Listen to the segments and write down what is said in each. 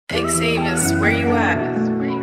Xavius, where you at?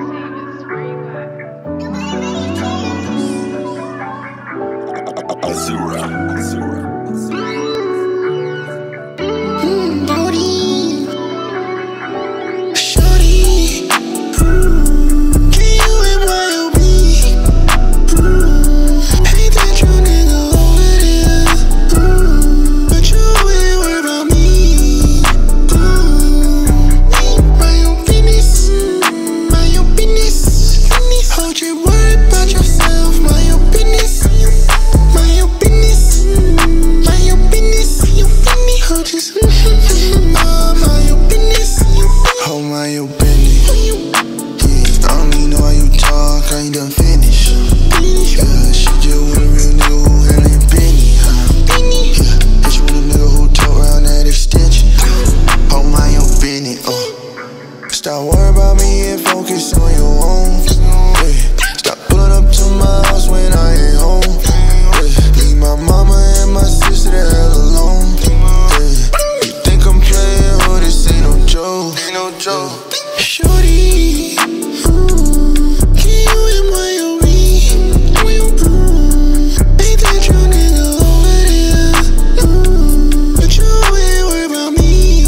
Stop worrying about me and focus on your own. Stop pulling up to my house when I ain't home. Leave my mama and my sister the hell alone. You think I'm playing? Oh, this ain't no joke. Ain't no joke. Shorty, can you M.Y.O.B? Ain't that your nigga over there? But you ain't worried about me.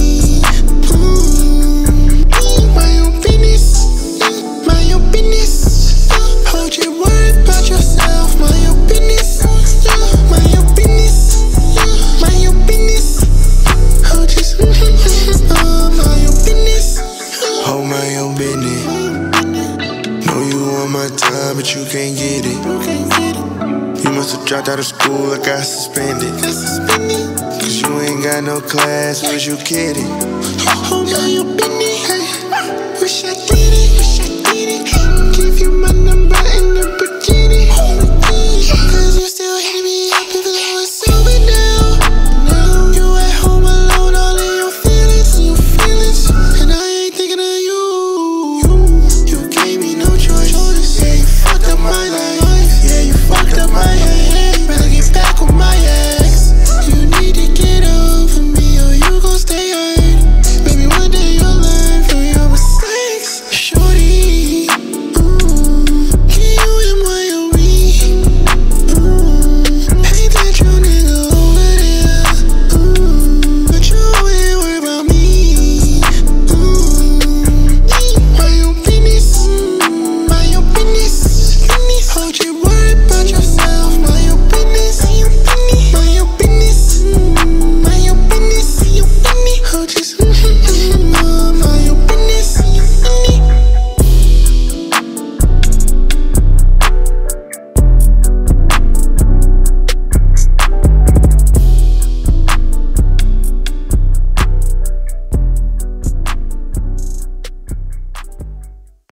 But you can't get it. You must have dropped out of school, I got suspended. Cause you ain't got no class, was you kidding? Hold on your business.